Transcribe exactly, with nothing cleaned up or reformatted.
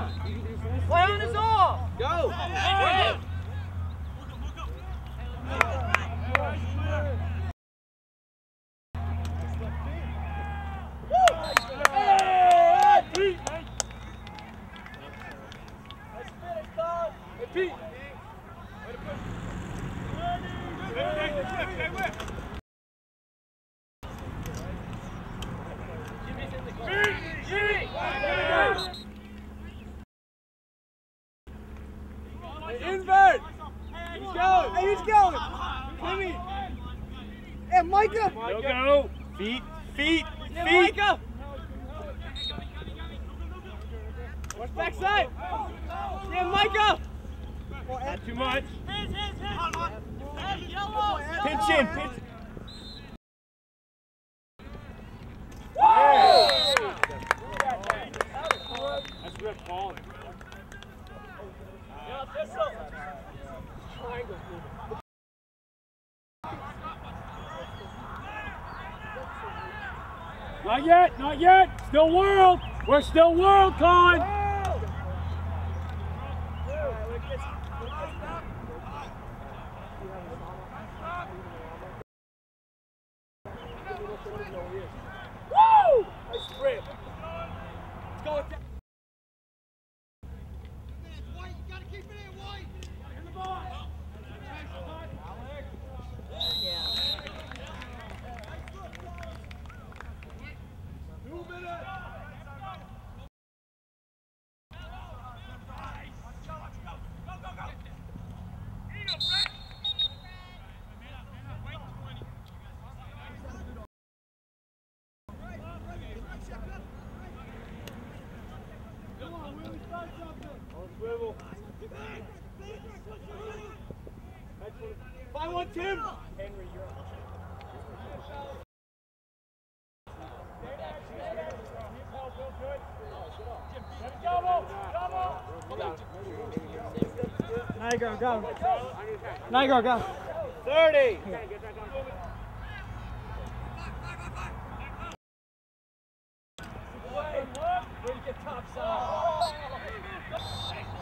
Play on us all! Go! Hey! Pete! Invert! He's going! Hey, he's going! Timmy! Hey, Micah! Go, go! Feet! Feet! Yeah, Feet! Micah! Watch backside! Yeah, Micah! Not too much. Pinch Pinch in, pinch. That's Rick falling. Not yet, not yet. Still world. We're still world, Con. Woo! Nice sprint. Let's go with that. White, you gotta keep it in, White. In the ball. Two minutes. Find one, Tim. Henry, you're up. Now you go, go. Now you go, go. thirty. Way to get top side.